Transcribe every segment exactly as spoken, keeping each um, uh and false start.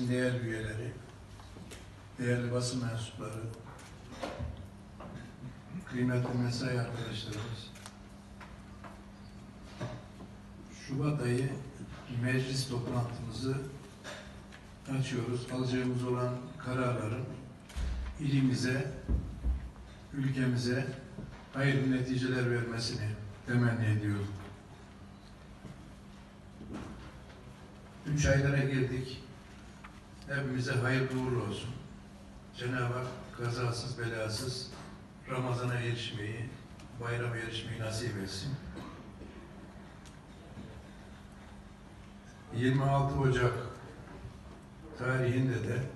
Meclisimizin değerli üyeleri, değerli basın mensupları, kıymetli mesai arkadaşlarımız, Şubat ayı meclis toplantımızı açıyoruz. Alacağımız olan kararların ilimize, ülkemize hayırlı neticeler vermesini temenni ediyorum. Üç aylara girdik. Hepimize hayırlı uğurlu olsun. Cenab-ı Hak kazasız belasız Ramazan'a erişmeyi, bayrama erişmeyi nasip etsin. yirmi altı Ocak tarihinde de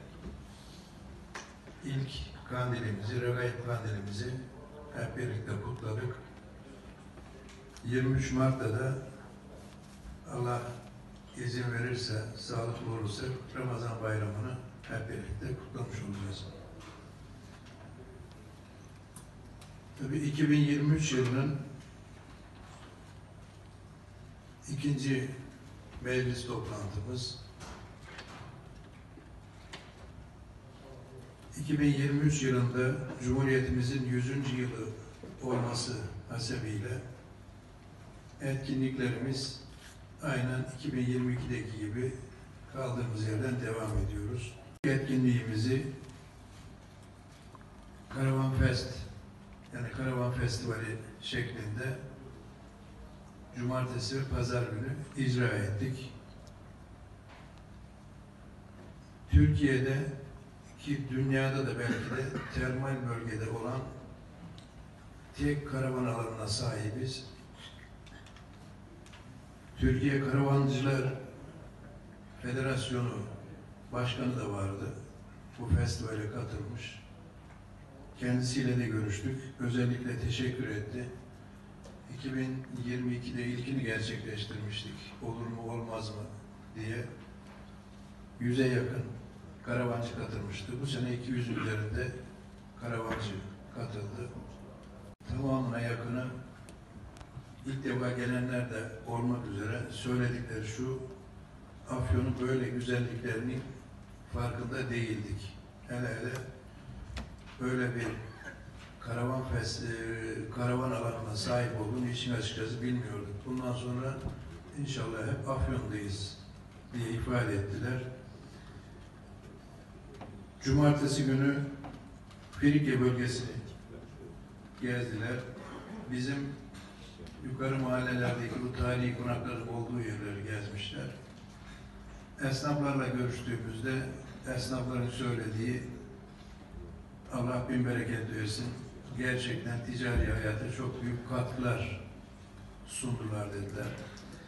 ilk kandilimizi, Regaib kandilimizi hep birlikte kutladık. yirmi üç Mart'ta da Allah izin verirse, sağlıklı olursa Ramazan bayramını hep birlikte kutlamış olacağız. Tabii iki bin yirmi üç yılının ikinci meclis toplantımız. iki bin yirmi üç yılında Cumhuriyetimizin yüzüncü yılı olması hasebiyle etkinliklerimiz aynen iki bin yirmi ikideki gibi kaldığımız yerden devam ediyoruz. Etkinliğimizi Karavan Fest, yani Karavan Festivali şeklinde cumartesi ve pazar günü icra ettik. Türkiye'de ki dünyada da belki de termal bölgede olan tek karavan alanına sahibiz. Türkiye Karavancılar Federasyonu Başkanı da vardı. Bu festivale katılmış. Kendisiyle de görüştük. Özellikle teşekkür etti. iki bin yirmi ikide ilkini gerçekleştirmiştik. Olur mu olmaz mı diye. Yüze yakın karavancı katılmıştı. Bu sene iki yüz üzerinde karavancı katıldı. Tamamına yakını ilk defa gelenler de olmak üzere söyledikleri şu: Afyon'un böyle güzelliklerinin farkında değildik. Hele hele böyle bir karavan fest, karavan alanına sahip olduğunu işin açıkçası bilmiyorduk. Bundan sonra inşallah hep Afyon'dayız diye ifade ettiler. Cumartesi günü Firike bölgesini gezdiler. Bizim yukarı mahallelerdeki bu tarihi konakların olduğu yerleri gezmişler. Esnaflarla görüştüğümüzde esnafların söylediği, Allah bin bereket versin, gerçekten ticari hayata çok büyük katkılar sundular dediler.